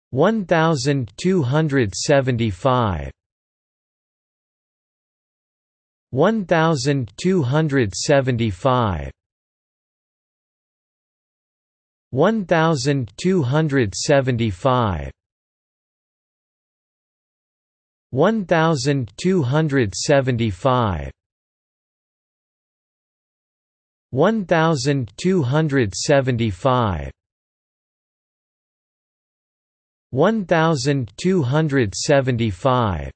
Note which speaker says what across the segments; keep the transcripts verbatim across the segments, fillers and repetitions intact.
Speaker 1: one thousand two hundred seventy-five, one thousand two hundred seventy-five, one thousand two hundred seventy-five, one thousand two hundred seventy-five, one thousand two hundred seventy-five, one thousand two hundred seventy-five,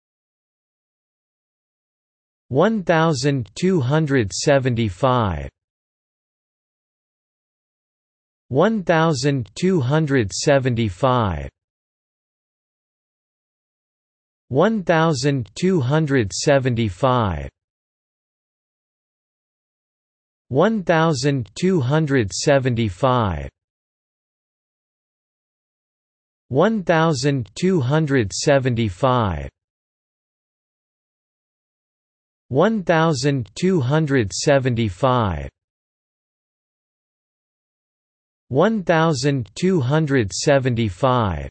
Speaker 1: one thousand two hundred seventy-five, one thousand two hundred seventy-five, one thousand two hundred seventy-five, one thousand two hundred seventy-five, one thousand two hundred seventy-five, one thousand two hundred seventy-five, one thousand two hundred seventy-five,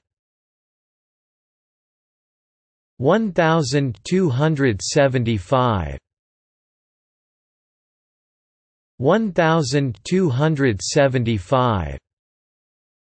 Speaker 1: one thousand two hundred seventy-five, one thousand two hundred seventy-five,